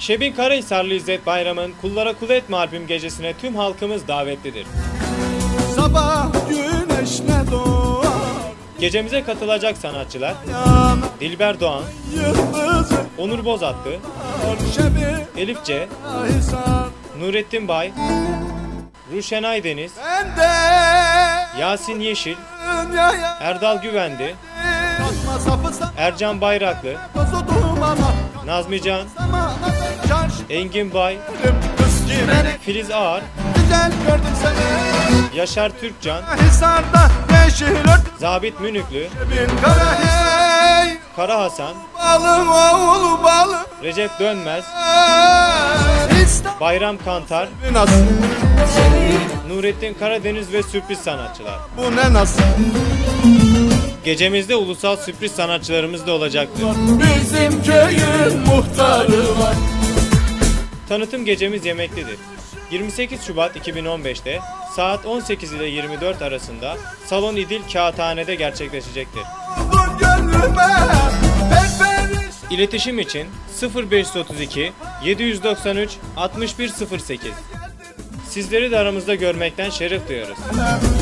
Şebin Karahisarlı İzzet Bayram'ın Kullara Kul Etme albüm gecesine tüm halkımız davetlidir. Sabah güneşle doğar. Gecemize katılacak sanatçılar Dilber Doğan, Onur Bozatlı, Elif C, Nurettin Bay, Ruşen Aydeniz, Yasin Yeşil, Erdal Güvendi, Ercan Bayraklı, Nazmi Can, Engin Bay, Filiz Ağar, Yaşar Türkcan, Zabit Münüklü, Kara Hasan, Recep Dönmez, Bayram Kantar, Nurettin Karadeniz ve sürpriz sanatçılar. Bu ne nasıl? Gecemizde ulusal sürpriz sanatçılarımız da olacaktır. Bizim köyün muhtarı var. Tanıtım gecemiz yemektedir. 28 Şubat 2015'te saat 18 ile 24 arasında Salon İdil Kağıthane'de gerçekleşecektir. İletişim için 0532 793 6108. Sizleri de aramızda görmekten şeref duyuyoruz.